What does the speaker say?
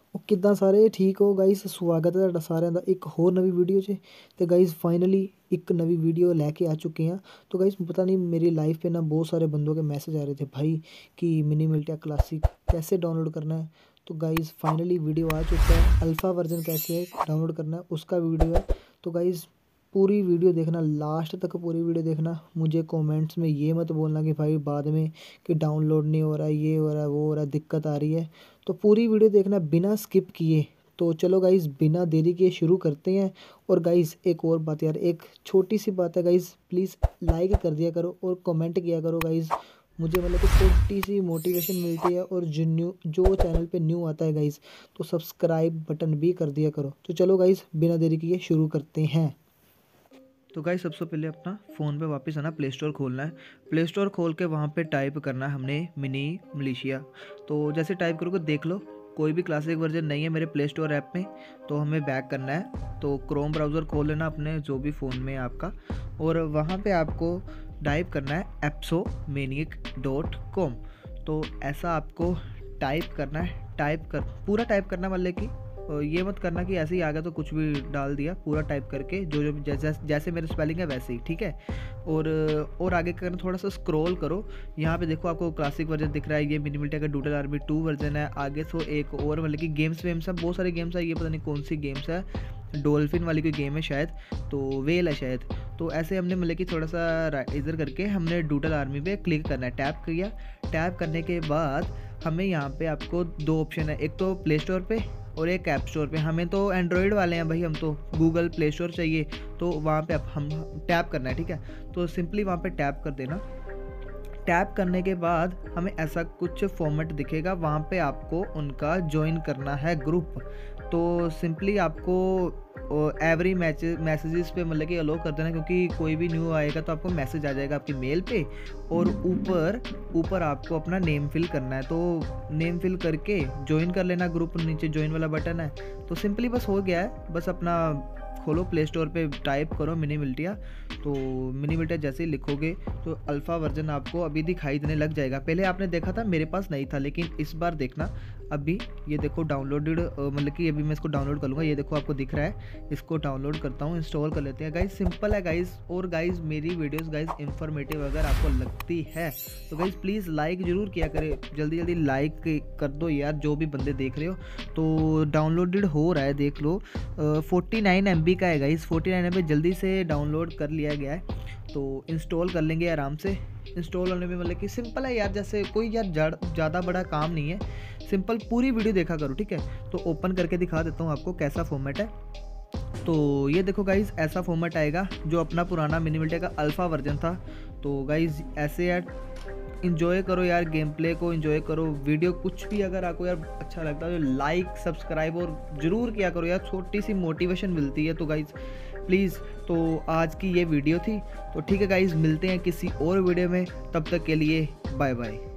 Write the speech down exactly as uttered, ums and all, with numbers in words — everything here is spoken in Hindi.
ਉਹ ਕਿੱਦਾਂ ਸਾਰੇ ਠੀਕ ਹੋ ਗਾਈਸ। ਸਵਾਗਤ ਹੈ ਤੁਹਾਡਾ ਸਾਰਿਆਂ ਦਾ ਇੱਕ ਹੋਰ ਨਵੀਂ ਵੀਡੀਓ 'ਚ। तो गाइस फाइनली एक नवी वीडियो लेके आ चुके हैं। तो गाइस पता नहीं मेरी लाइफ पे ना बहुत सारे बंदों के मैसेज आ रहे थे भाई कि मिनी मिल्टिया क्लासिक कैसे डाउनलोड करना है। तो गाइस फाइनली वीडियो आ चुका है, अल्फ़ा वर्जन कैसे डाउनलोड करना है उसका वीडियो है। तो गाइस पूरी वीडियो देखना, लास्ट तक पूरी वीडियो देखना। मुझे कमेंट्स में ये मत बोलना कि भाई बाद में कि डाउनलोड नहीं हो रहा है, ये हो रहा है, वो हो रहा है, दिक्कत आ रही है। तो पूरी वीडियो देखना बिना स्किप किए। तो चलो गाइस बिना देरी के शुरू करते हैं। और गाइस एक और बात यार, एक छोटी सी बात है गाइस, प्लीज़ लाइक कर दिया करो और कमेंट किया करो गाइस। मुझे मतलब कि छोटी सी मोटिवेशन मिलती है। और जो न्यू जो चैनल पे न्यू आता है गाइस तो सब्सक्राइब बटन भी कर दिया करो। तो चलो गाइस बिना देरी किए शुरू करते हैं। तो गाइस सबसे पहले अपना फ़ोन पे वापस आना, प्ले स्टोर खोलना है। प्ले स्टोर खोल के वहाँ पे टाइप करना है हमने मिनी मिलिशिया। तो जैसे टाइप करोगे देख लो कोई भी क्लासिक वर्जन नहीं है मेरे प्ले स्टोर ऐप में, तो हमें बैक करना है। तो क्रोम ब्राउज़र खोल लेना अपने जो भी फ़ोन में है आपका, और वहाँ पे आपको टाइप करना है एप्सोमेनिक डॉट कॉम। तो ऐसा आपको टाइप करना है, टाइप कर पूरा टाइप करना, मतलब कि ये मत करना कि ऐसे ही आ गया तो कुछ भी डाल दिया। पूरा टाइप करके जो जो जैसे जैसे मेरे स्पेलिंग है वैसे ही, ठीक है। और और आगे करना, थोड़ा सा स्क्रॉल करो। यहाँ पे देखो आपको क्लासिक वर्जन दिख रहा है, ये मिनी मिल्टिया का डूडल आर्मी टू वर्जन है। आगे तो एक और मतलब कि गेम्स वेम्स है, बहुत सारे गेम्स है, ये पता नहीं कौन सी गेम्स है, डॉल्फिन वाली कोई गेम है शायद, तो वेल है शायद। तो ऐसे हमने मतलब कि थोड़ा सा इधर करके हमने डूडल आर्मी पे क्लिक करना है। टैप किया, टैप करने के बाद हमें यहाँ पे आपको दो ऑप्शन है, एक तो प्ले स्टोर पे और एक ऐप स्टोर पे। हमें तो एंड्रॉयड वाले हैं भाई, हम तो गूगल प्ले स्टोर चाहिए, तो वहाँ पे हम टैप करना है, ठीक है। तो सिंपली वहाँ पे टैप कर देना। टैप करने के बाद हमें ऐसा कुछ फॉर्मेट दिखेगा, वहाँ पे आपको उनका ज्वाइन करना है ग्रुप। तो सिंपली आपको एवरी मैसेज मैसेजेस पे मतलब कि अलो कर देना, क्योंकि कोई भी न्यू आएगा तो आपको मैसेज आ जाएगा आपकी मेल पे। और ऊपर ऊपर आपको अपना नेम फिल करना है, तो नेम फिल करके ज्वाइन कर लेना ग्रुप। नीचे ज्वाइन वाला बटन है, तो सिंपली बस हो गया है। बस अपना खोलो प्ले स्टोर पे, टाइप करो मिनी मिल्टिया। तो मिनी मिल्टिया जैसे ही लिखोगे तो अल्फ़ा वर्जन आपको अभी दिखाई देने लग जाएगा। पहले आपने देखा था, मेरे पास नहीं था, लेकिन इस बार देखना अभी ये देखो डाउनलोडेड, मतलब कि अभी मैं इसको डाउनलोड कर लूँगा। ये देखो आपको दिख रहा है, इसको डाउनलोड करता हूँ, इंस्टॉल कर लेते हैं गाइस। सिंपल है गाइस। और गाइस मेरी वीडियोस गाइस इंफॉर्मेटिव अगर आपको लगती है तो गाइस प्लीज़ लाइक ज़रूर किया करें, जल्दी जल्दी लाइक कर दो यार, जो भी बंदे देख रहे हो। तो डाउनलोडेड हो रहा है, देख लो। फोर्टी नाइन एम बी का है गाइस, फोर्टी नाइन एम बी जल्दी से डाउनलोड कर लिया गया है। तो इंस्टॉल कर लेंगे आराम से। इंस्टॉल होने में मतलब कि सिंपल है यार, जैसे कोई यार ज़्यादा बड़ा काम नहीं है, सिंपल पूरी वीडियो देखा करो, ठीक है। तो ओपन करके दिखा देता हूँ आपको कैसा फॉर्मेट है। तो ये देखो गाइज ऐसा फॉर्मेट आएगा, जो अपना पुराना मिनी मिल्टिया का अल्फ़ा वर्जन था। तो गाइज ऐसे यार इन्जॉय करो यार, गेम प्ले को इन्जॉय करो। वीडियो कुछ भी अगर आपको यार अच्छा लगता है तो लाइक सब्सक्राइब और ज़रूर किया करो यार, छोटी सी मोटिवेशन मिलती है। तो गाइज प्लीज़, तो आज की ये वीडियो थी। तो ठीक है गाइज, मिलते हैं किसी और वीडियो में, तब तक के लिए बाय बाय।